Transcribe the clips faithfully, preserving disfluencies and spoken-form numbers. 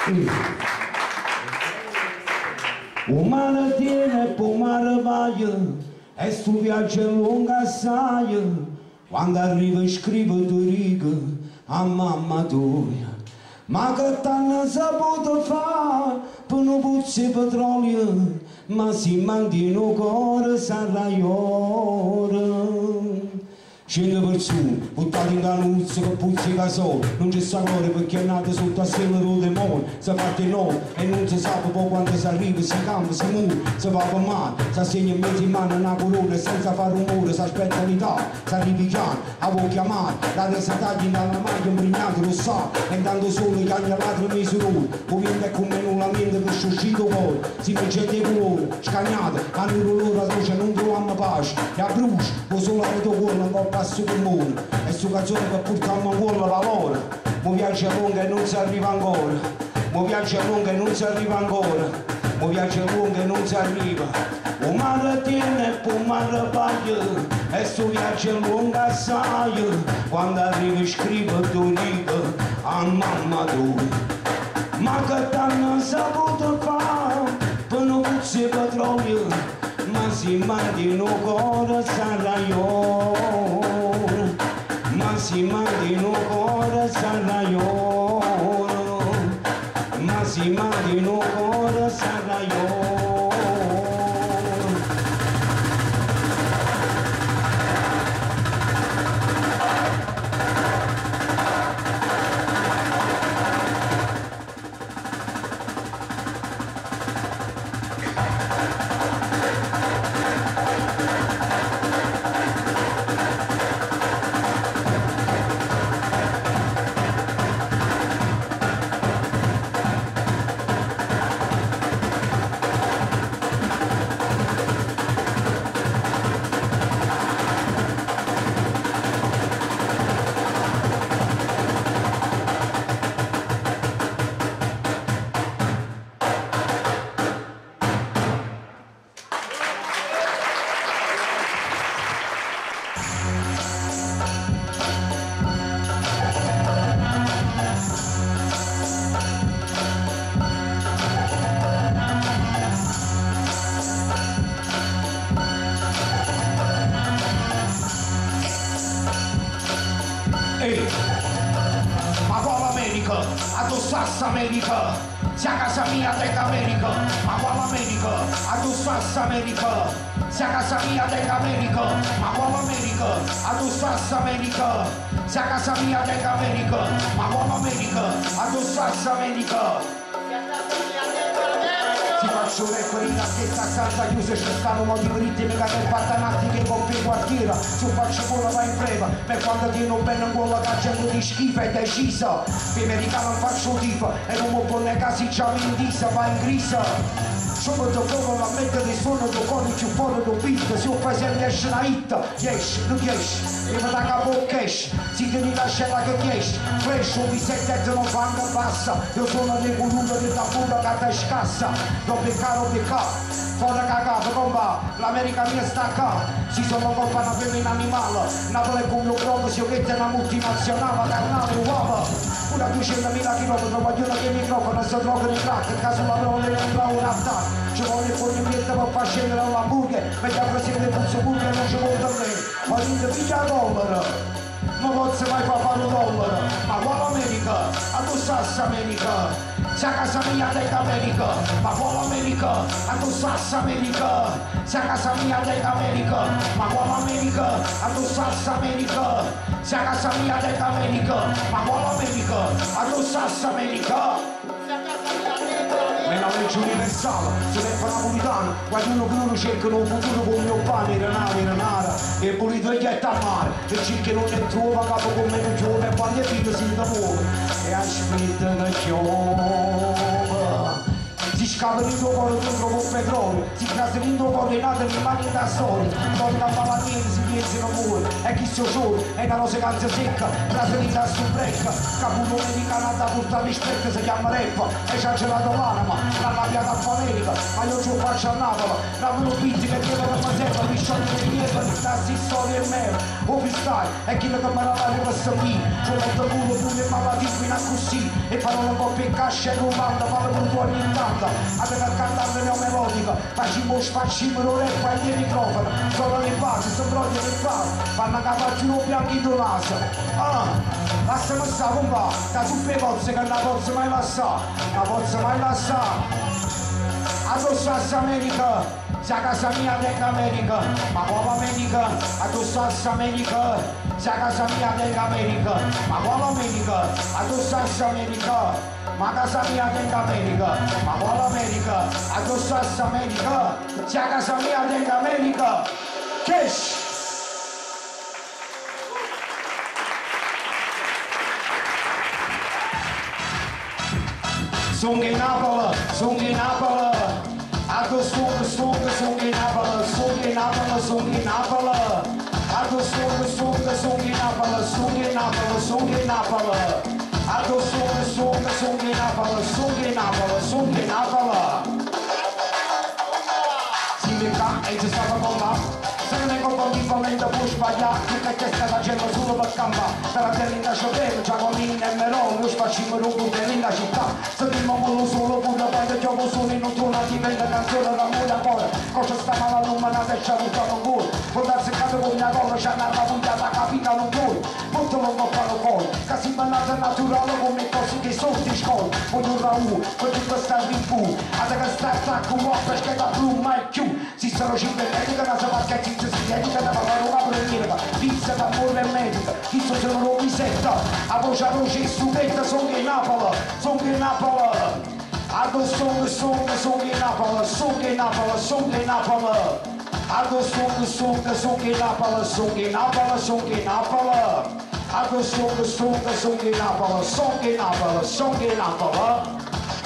Un mare tiene, poi mare vai, e sto viaggio è lungo assai. Quando arriva scrive due righe a mamma tua. Ma che t'hanno saputo fare per non puzzi petrolio, ma si mandino cuore sarà ora. Scende persone, buttate in canuzzo che puzzi casone, non c'è sta gloria perché è nato sotto a stella del demone. Si fa il nome e non si sa poi quando si arriva, si cambia, si muore, si va per mano, si assegna in mezzo in mano una corona e senza fare rumore, si aspetta l'età, si arriva piano, a vuoi chiamare, la testa taglia dalla maglia imbrignata, lo sa, e intanto solo i cagna l'altro misurone, poi viene come non la mente per suscito poi, si mette di colore, scagnate, hanno l'ora la luce, non troviamo pace, e a brucia, poi solo la vedo cuore, non va passo del mondo, e su canzone che portiamo ancora valore. Mo viaggio lungo e non si arriva ancora, mo viaggio lungo e non si arriva ancora, mo viaggio lungo e non si arriva. Un mare tiene e poi mare paglia, e sto viaggio lungo assai. Quando arriva scrive due righe a mamma tua. Ma che t'hanno saputo fare per non puzzi petrolio, ma si mandino cuore sarà io. Ma si mandino cuore sarà io. Ma si mandino cuore sarà io. Ma quale America? A tu sassa America, sia casa mia dell'America. Ma quale America? A tu sassa America, sia casa mia dell'America. Ma quale America? A tu sassa America, sia casa mia dell'America. Ma quale America? A tu sassa America. Ti faccio un record che sta salsa chiusa e ci stanno modi ritmi che per pattanati che con più quartiera su faccio culo va in preva per quando tieno bene quello che gente di schifo è decisa per americano faccio tipo e non mi pone casi già in disa va in grisa subito dopo la mette di suono do cuore più fuori do beat se un paese esce una hit riesce non riesce prima da capo cash si tieni la scena che riesce flash un bisettetto non fanno bassa io sono del volume di tabula che ti scassa non beccare beccare fuori cagato comba l'America mia sta qua si sono colpa una femmina animale Napoli è come un globo si che è una multinazionale carnale uomo una duecentomila chilometri vogliono che il microfono si droga di crack in caso la prova deve entrare un attacco ci vuole il fornimento per far scendere l'hamburger mentre il presidente Puzzo Burger non ci vuole da me ma dite piglia dollaro non posso mai fare fare un dollaro ma quale America a tu sassa America sia casa mia dell'America ma quale America a tu sassa America sia casa mia dell'America ma quale America a tu sassa America sia casa mia dell'America ma quale America a tu sassa America è la legge universale, se tempo napolitano, qualcuno che loro cercano un futuro con il mio pane, renare, renara, e pulito e ghietta a mare, e cerchi non ne trova capo con me non giove, e quando è figlio si muove, e aspetta che giova. Si scava il tuo cuore dentro con petrolio, si crasa il tuo cuore nato e rimane da storia, torna a malattie si piensa non muore, e chi si solo, è una rosa canza secca, trasferita su brecca, caputo americana da portare rispetto si chiama rap, e c'ha gelato l'anima, l'ha cambiata a America, ma io ci faccio a Napoli, lavoro pizzi che chiedo che mi serve, mi scioglie di niente, mi tassi storia e mera, o freestyle, e chi lo che mi la lava per servire, c'ho molto culo pure e malatismi in così, e e fanno un po' più cascia e rubanda, fanno per tu ogni tanto, avete a cantare neomelodica, facciamo spacciamo l'orecchio agli microfono, solo le basi, sono pronti per fare, fanno capaggino bianco in due naso. Ah, lasciamo stare un po', da su per pozze che non la pozzo mai lasciare, la pozzo mai lasciare. Addosso a America, sia casa mia dell'America, ma quale America? Addosso a America, sia casa mia dell'America, ma quale America? Addosso a America, ma casa mia dell'America, ma quale America? Addosso a America, sia casa mia dell'America. Cash! Sunghi Napoli, sunghi Napoli, Addo sung, sung, sunghi Napoli, sunghi Napoli, sunghi Napoli, Addo sung, sung, sunghi Napoli, sunghi Napoli, sunghi Napoli, Addo sung, sung, sunghi Napoli, sunghi Napoli, sunghi Napoli. Si mi ca e ci sta bomba. Se non è colpa di fallenda può sbagliare, tutta questa la gente solo per campare, per la terra in da sciopero, Giacomini e Melone, lo spacciamo rubo nella città, se ti muovono solo pure quando gioco solo in notturna diventa canzone d'amore a cuore, cosa sta male all'umanata e ci ha buttato un cuore, può darsi caso con una cosa, c'è una puntata capita non vuole, molto non può fare fuori, che si bannata naturale come cose che sono di scuola, voglio un Raul, con tutto sta in fu, a te che sta attacco uomo perché da blu mai più, si sono cinque mediche, una sapacchetti si dedica da parlare una preghiera, pizza d'amore e medica, chi sono se non lo risetta, a voce a voce stupenda, sono che Napoli, sono che Napoli, Addo song, song, song che Napoli, sono che Napoli, sono che Napoli, Addo song, song, song che Napoli, sono che Napoli, sono che Napoli, Addo song, song, song che Napoli, sono che Napoli, sono che Napoli.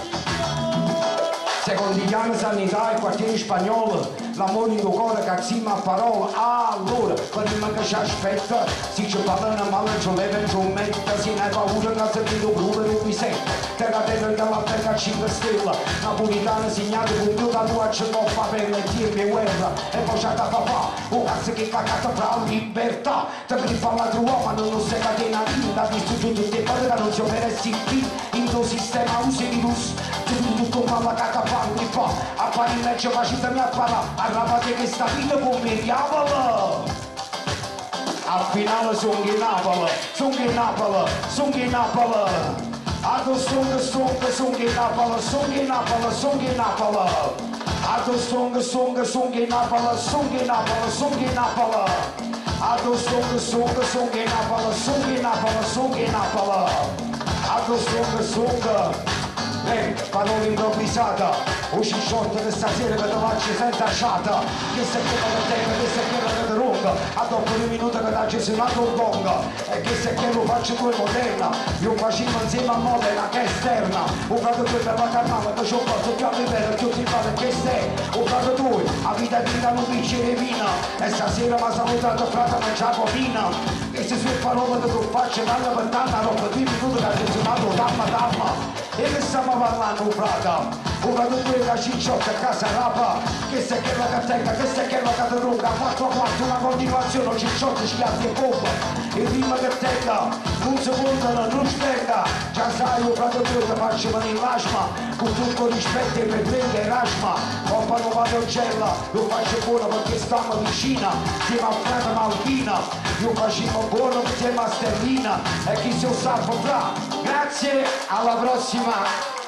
Secondo gli anni sanità e quartiere spagnolo, l'amore in cuore che assieme a parola, allora, prima che ci aspetta, si ci parlano male, ci leva ci mette, si ne ha paura che si vedo brutto non mi sente, terra terra della terra cinque stelle, napolitana segnata con più da tua c'è non fa per le tiempe guerra, e poi c'è da papà, un cazzo che cagata fra libertà, te che fa la tua ma non lo sai catena vinta, visto tutto il tempo che non si operesti qui, in tuo sistema un virus, tutto come la cacca fanno fa, appari in mezzo facitemi a parare, arrabate che sta vita come diavolo. Al finale sono in Napoli, sono in Napoli, sono in Napoli. Addo song, song, sono in Napoli, sono in Napoli, sono in Napoli. Addo song, song, sono in Napoli, sono in Napoli, sono in Napoli. Addo song, song, sono in Napoli, sono in Napoli, sono in Napoli. Addo song, song. Eh, parola improvvisata, usci short che stasera che ti faccio senza sciata, che se quello che tengo, che se quello che ti ronca, a dopo due minuti che ti ha cesinato un gonga, e che se quello faccio due moderna, io facevo insieme a Modena che è esterna, un caso due per la carnale, che c'ho fatto più a bere, che ti fate che sei, un caso due, a vita di un bicchiere vino, e stasera mi ha salutato frate a Giacomina, e se su parole che tu faccio, vanno per tanta roba, due minuti che ha cesinato, damma damma. E che stiamo parlando, frata? Una di due da cicciotta a casa rapa, che se che la cattenga, che se che la caterunga, quattro a quattro, una continuazione, cicciotta, schiaffi e bomba. E prima che tenga, un secondo non spenga, già sai, io frate due ti faccio venire l'asma, con tutto rispetto per me che è rasma, coppa non vado gella, lo faccio buono perché stiamo vicina, siamo a frate Malvina, io facevo buono insieme a Sterlina, e chi si sa potrà. Grazie, alla prossima!